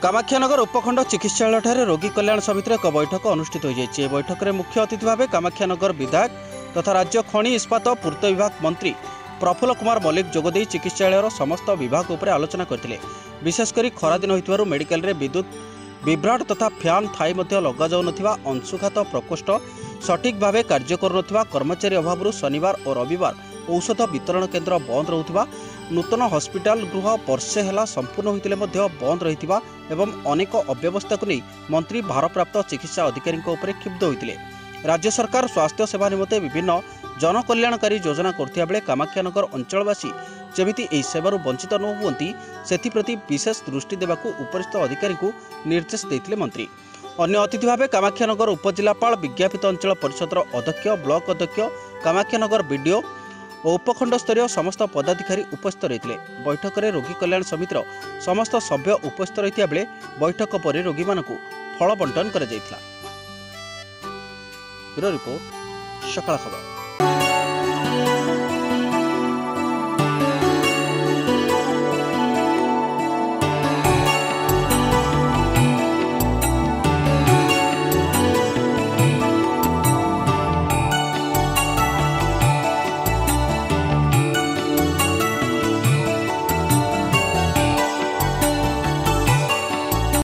कामाख्यानगर उपखंड चिकित्सालय रोगी कल्याण समिति एक बैठक अनुष्ठित हो बैठक में मुख्य अतिथि भाव कामाख्यानगर विधायक तथा राज्य खनि इस्पात पूर्त विभाग मंत्री प्रफुल्ल कुमार मल्लिक जोगदे चिकित्सालय समस्त विभाग उपर आलोचना करते। विशेषकर खरादिन होइथिबारु मेडिकल रे विद्युत विभ्राट तथा फैन थाई लगा जाऊ नथिबा अंशुघात प्रकोष्ठ सठिक भाव कार्य करुनथिबा कर्मचारी अभाव शनिवार और रविवार औषध वितरण केन्द्र बंद रहुथिबा नूतन हॉस्पिटल गृह वर्षे हेला संपूर्ण होइतिले मध्य बंद रहिथिबा एवं अनेक अव्यवस्था को नहीं मंत्री भारप्राप्त चिकित्सा अधिकारी क्षुब्ध होइतिले। राज्य सरकार स्वास्थ्य सेवा निमंते विभिन्न जनकल्याणकारी योजना करथिया बेले कामाख्यानगर अंचलवासी जेमिति एही सेवारु वंचित न हुअंती सेथिप्रति विशेष दृष्टि देबाकू उपरिस्थ अधिकारी को निर्देश देथिले मंत्री। अन्य अतिथि भाव कामाख्यानगर उपजिलापाल विज्ञापित अंचल परिषदर अध्यक्ष ब्लॉक अध्यक्ष कामाख्यानगर बीडीओ और उपखंड स्तरीय समस्त पदाधिकारी उपस्थित रही। बैठक में रोगी कल्याण समितिर समस्त सभ्य उपस्थित रही बेले बैठक पर रोगी मानकू फल बंटन कर। रिपोर्ट सकाळ खबर।